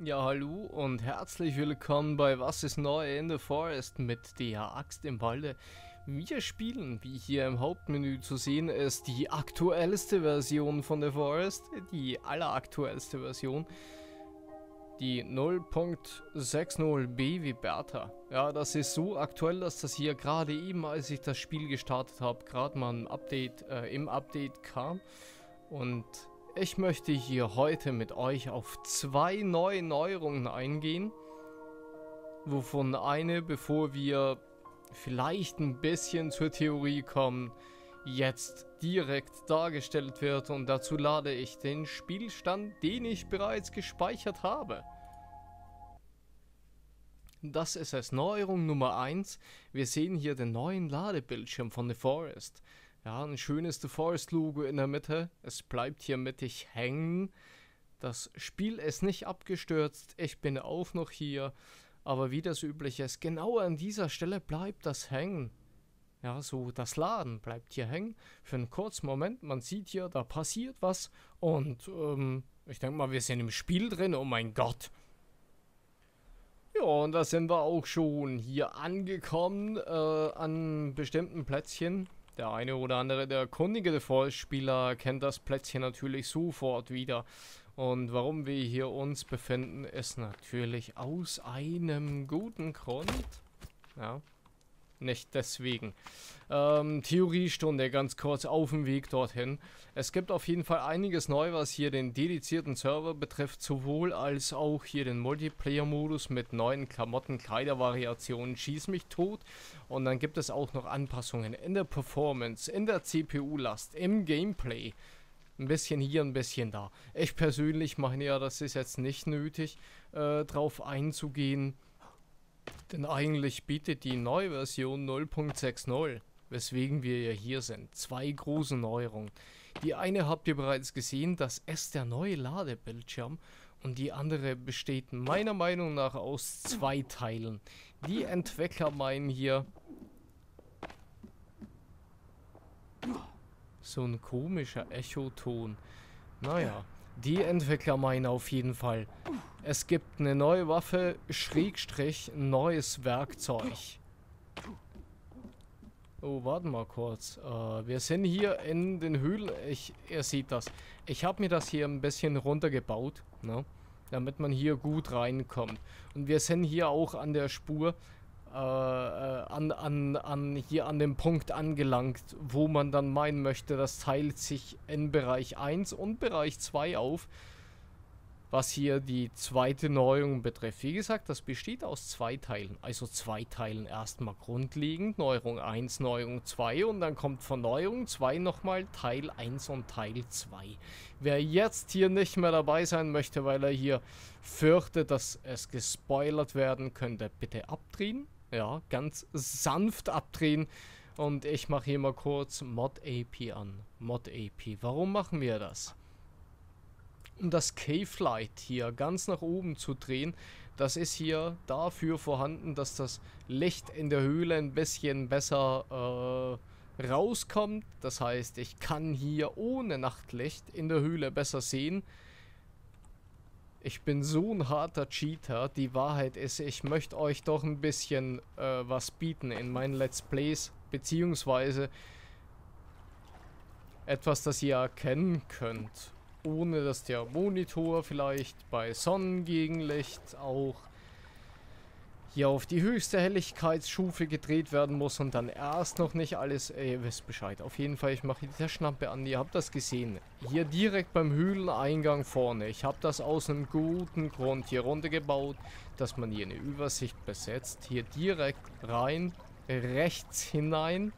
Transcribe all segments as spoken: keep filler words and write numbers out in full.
Ja, hallo und herzlich willkommen bei Was ist neu in The Forest mit der Axt im Walde. Wir spielen, wie hier im Hauptmenü zu sehen ist, die aktuellste Version von The Forest, die alleraktuellste Version, die null Punkt sechzig b wie Bertha. Ja, das ist so aktuell, dass das hier gerade eben, als ich das Spiel gestartet habe, gerade mal ein Update, äh, im Update kam. Und ich möchte hier heute mit euch auf zwei neue Neuerungen eingehen, wovon eine, bevor wir vielleicht ein bisschen zur Theorie kommen, jetzt direkt dargestellt wird, und dazu lade ich den Spielstand, den ich bereits gespeichert habe. Das ist es, Neuerung Nummer eins. Wir sehen hier den neuen Ladebildschirm von The Forest. Ja, ein schönes The Forest Logo in der Mitte. Es bleibt hier mittig hängen. Das Spiel ist nicht abgestürzt. Ich bin auch noch hier. Aber wie das üblich ist, genau an dieser Stelle bleibt das hängen. Ja, so das Laden bleibt hier hängen. Für einen kurzen Moment. Man sieht hier, da passiert was. Und ähm, ich denke mal, wir sind im Spiel drin. Oh mein Gott. Ja, und da sind wir auch schon hier angekommen äh, an bestimmten Plätzchen. Der eine oder andere, der kundige The Forest-Spieler, kennt das Plätzchen natürlich sofort wieder. Und warum wir hier uns befinden, ist natürlich aus einem guten Grund. Ja, nicht deswegen. Ähm, Theoriestunde, ganz kurz auf dem Weg dorthin. Es gibt auf jeden Fall einiges neu, was hier den dedizierten Server betrifft, sowohl als auch hier den Multiplayer-Modus mit neuen Klamotten, Kleidervariationen, schieß mich tot. Und dann gibt es auch noch Anpassungen in der Performance, in der C P U-Last, im Gameplay. Ein bisschen hier, ein bisschen da. Ich persönlich meine ja, das ist jetzt nicht nötig, äh, drauf einzugehen. Denn eigentlich bietet die neue Version null Punkt sechzig, weswegen wir ja hier sind, zwei große Neuerungen. Die eine habt ihr bereits gesehen, das ist der neue Ladebildschirm, und die andere besteht meiner Meinung nach aus zwei Teilen. Die Entwickler meinen hier so ein komischer Echoton. Naja, die Entwickler meinen auf jeden Fall, es gibt eine neue Waffe, Schrägstrich, neues Werkzeug. Oh, warte mal kurz. Äh, wir sind hier in den Höhlen. Ich, ihr seht das. Ich habe mir das hier ein bisschen runtergebaut, ne? Damit man hier gut reinkommt. Und wir sind hier auch an der Spur, äh, äh, an, an, an, hier an dem Punkt angelangt, wo man dann meinen möchte, das teilt sich in Bereich eins und Bereich zwei auf. Was hier die zweite Neuerung betrifft. Wie gesagt, das besteht aus zwei Teilen. Also zwei Teilen erstmal grundlegend. Neuerung eins, Neuerung zwei. Und dann kommt von Neuerung zwei nochmal Teil eins und Teil zwei. Wer jetzt hier nicht mehr dabei sein möchte, weil er hier fürchtet, dass es gespoilert werden könnte, bitte abdrehen. Ja, ganz sanft abdrehen. Und ich mache hier mal kurz Mod A P an. Mod A P. Warum machen wir das? Um das Cave Light hier ganz nach oben zu drehen. Das ist hier dafür vorhanden, dass das Licht in der Höhle ein bisschen besser äh, rauskommt. Das heißt, ich kann hier ohne Nachtlicht in der Höhle besser sehen. Ich bin so ein harter Cheater. Die Wahrheit ist, ich möchte euch doch ein bisschen äh, was bieten in meinen Let's Plays, beziehungsweise etwas, das ihr erkennen könnt. Ohne dass der Monitor vielleicht bei Sonnengegenlicht auch hier auf die höchste Helligkeitsstufe gedreht werden muss und dann erst noch nicht alles, ey, ihr wisst Bescheid. Auf jeden Fall, ich mache die Taschenlampe an, ihr habt das gesehen. Hier direkt beim Höhleneingang vorne. Ich habe das aus einem guten Grund hier runtergebaut, dass man hier eine Übersicht besetzt. Hier direkt rein, rechts hinein.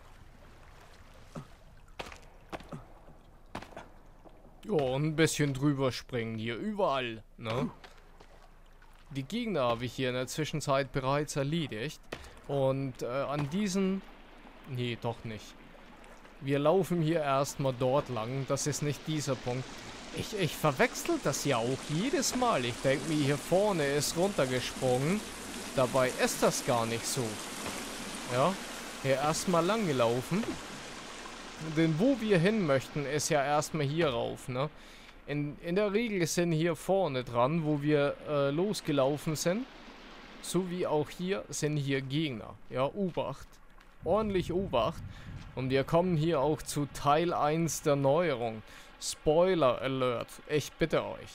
Ja, und ein bisschen drüber springen hier, überall, ne? Die Gegner habe ich hier in der Zwischenzeit bereits erledigt. Und äh, an diesen... Nee, doch nicht. Wir laufen hier erstmal dort lang, das ist nicht dieser Punkt. Ich, ich verwechsel das ja auch jedes Mal. Ich denke mir, hier vorne ist runtergesprungen. Dabei ist das gar nicht so. Ja, hier erstmal lang gelaufen. Denn wo wir hin möchten, ist ja erstmal hier rauf, ne? In, in der Regel sind hier vorne dran, wo wir äh, losgelaufen sind, so wie auch hier, sind hier Gegner. Ja, Obacht. Ordentlich Obacht. Und wir kommen hier auch zu Teil eins der Neuerung. Spoiler Alert. Ich bitte euch.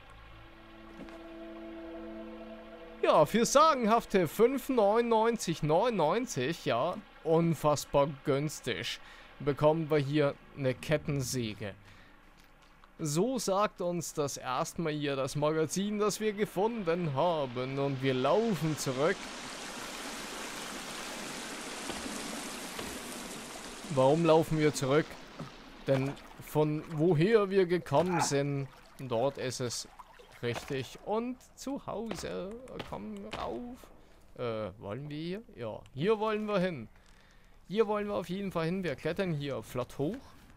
Ja, für sagenhafte fünf neunundneunzig neunundneunzig, ja, unfassbar günstig, bekommen wir hier eine Kettensäge. So sagt uns das erstmal hier das Magazin, das wir gefunden haben. Und wir laufen zurück. Warum laufen wir zurück? Denn von woher wir gekommen sind, dort ist es richtig. Und zu Hause. Komm rauf. Äh, wollen wir hier? Ja, hier wollen wir hin. Hier wollen wir auf jeden Fall hin. Wir klettern hier flott hoch.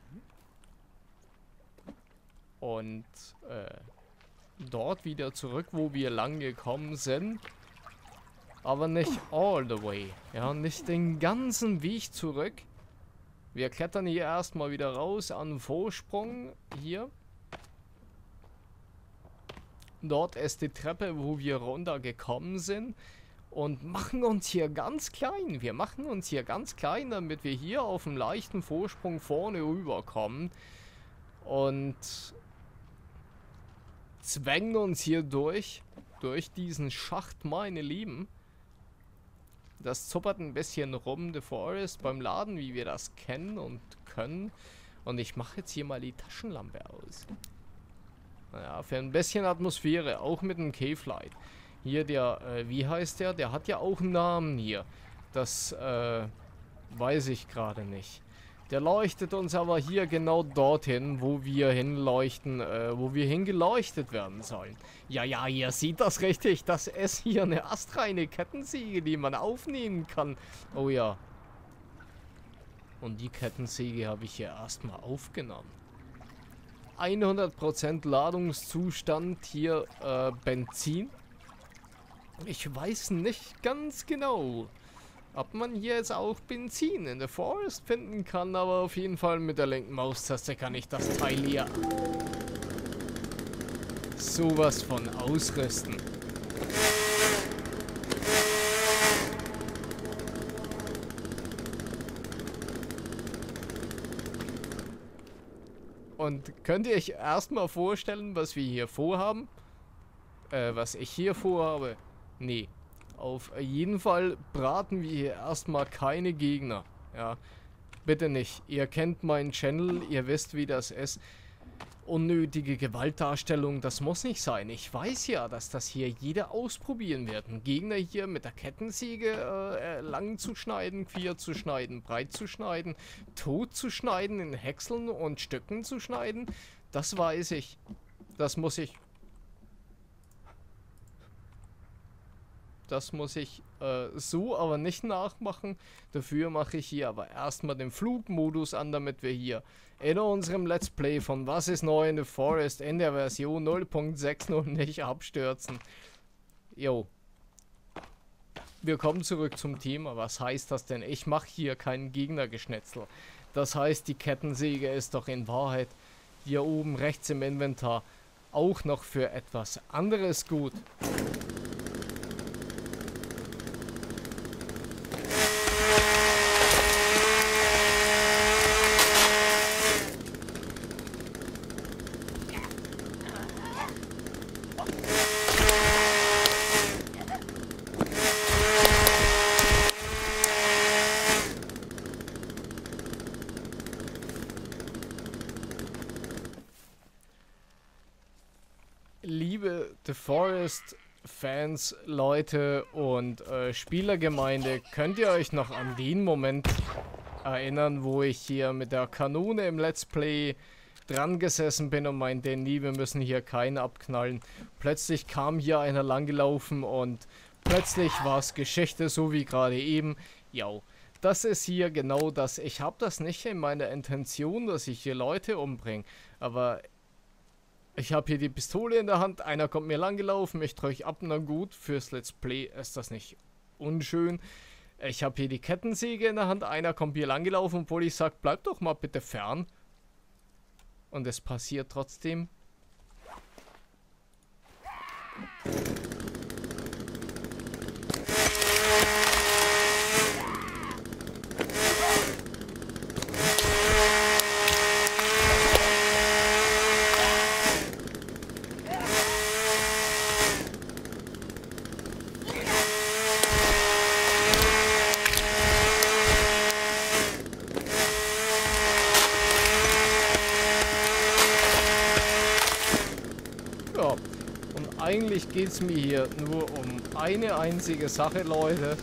Und äh, dort wieder zurück, wo wir lang gekommen sind. Aber nicht all the way. Ja, nicht den ganzen Weg zurück. Wir klettern hier erstmal wieder raus an den Vorsprung. Hier. Dort ist die Treppe, wo wir runtergekommen sind. Und machen uns hier ganz klein. Wir machen uns hier ganz klein, damit wir hier auf dem leichten Vorsprung vorne rüberkommen. Und zwängen uns hier durch, durch diesen Schacht, meine Lieben. Das zuppert ein bisschen rum, The Forest, beim Laden, wie wir das kennen und können. Und ich mache jetzt hier mal die Taschenlampe aus. Naja, für ein bisschen Atmosphäre, auch mit dem Cave Light. Hier der, äh, wie heißt der? Der hat ja auch einen Namen hier. Das, äh, weiß ich gerade nicht. Der leuchtet uns aber hier genau dorthin, wo wir hinleuchten, äh, wo wir hingeleuchtet werden sollen. Ja, ja, ihr seht das richtig. Das ist hier eine astreine Kettensäge, die man aufnehmen kann. Oh ja. Und die Kettensäge habe ich hier erstmal aufgenommen. hundert Prozent Ladungszustand, hier äh, Benzin. Ich weiß nicht ganz genau, ob man hier jetzt auch Benzin in The Forest finden kann, aber auf jeden Fall mit der linken Maustaste kann ich das Teil hier sowas von ausrüsten. Und könnt ihr euch erstmal vorstellen, was wir hier vorhaben? Äh, was ich hier vorhabe? Nee. Auf jeden Fall braten wir hier erstmal keine Gegner. Ja, bitte nicht. Ihr kennt meinen Channel, ihr wisst, wie das ist. Unnötige Gewaltdarstellung, das muss nicht sein. Ich weiß ja, dass das hier jeder ausprobieren wird. Ein Gegner hier mit der Kettensäge äh, lang zu schneiden, quer zu schneiden, breit zu schneiden, tot zu schneiden, in Häckseln und Stücken zu schneiden. Das weiß ich. Das muss ich... Das muss ich äh, so aber nicht nachmachen. Dafür mache ich hier aber erstmal den Flugmodus an, damit wir hier in unserem Let's Play von Was ist neu in The Forest in der Version null Punkt sechs null nicht abstürzen. Jo. Wir kommen zurück zum Thema. Was heißt das denn? Ich mache hier keinen Gegnergeschnetzel. Das heißt, die Kettensäge ist doch in Wahrheit hier oben rechts im Inventar auch noch für etwas anderes gut. Liebe The Forest Fans, Leute und äh, Spielergemeinde, könnt ihr euch noch an den Moment erinnern, wo ich hier mit der Kanone im Let's Play dran gesessen bin und meinte, nie, wir müssen hier keinen abknallen. Plötzlich kam hier einer langgelaufen und plötzlich war es Geschichte, so wie gerade eben. Ja, das ist hier genau das. Ich habe das nicht in meiner Intention, dass ich hier Leute umbringe, aber ich habe hier die Pistole in der Hand, einer kommt mir langgelaufen, ich drücke ab, na gut, fürs Let's Play ist das nicht unschön. Ich habe hier die Kettensäge in der Hand, einer kommt hier langgelaufen, obwohl ich sage, bleib doch mal bitte fern. Und es passiert trotzdem Ja, und eigentlich geht es mir hier nur um eine einzige Sache, Leute.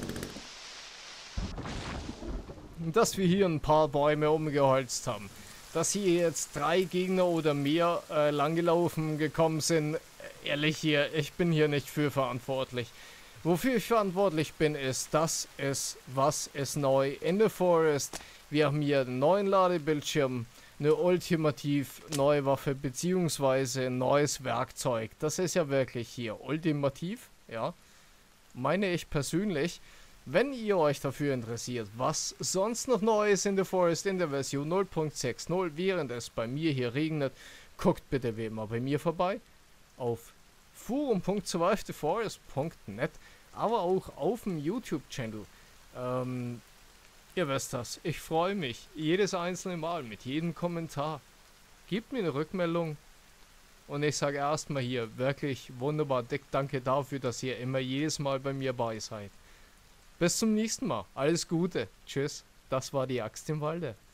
Dass wir hier ein paar Bäume umgeholzt haben. Dass hier jetzt drei Gegner oder mehr äh, langgelaufen gekommen sind, ehrlich hier, ich bin hier nicht für verantwortlich. Wofür ich verantwortlich bin, ist, das ist, was ist neu in The Forest. Wir haben hier einen neuen Ladebildschirm, eine ultimativ neue Waffe beziehungsweise ein neues Werkzeug. Das ist ja wirklich hier ultimativ, ja, meine ich persönlich. Wenn ihr euch dafür interessiert, was sonst noch neu ist in The Forest in der Version null Punkt sechs null, während es bei mir hier regnet, guckt bitte wie immer bei mir vorbei auf forum punkt survive the forest punkt net, aber auch auf dem YouTube-Channel. Ähm, ihr wisst das, ich freue mich jedes einzelne Mal mit jedem Kommentar. Gebt mir eine Rückmeldung und ich sage erstmal hier wirklich wunderbar dick danke dafür, dass ihr immer jedes Mal bei mir bei seid. Bis zum nächsten Mal. Alles Gute. Tschüss. Das war die Axt im Walde.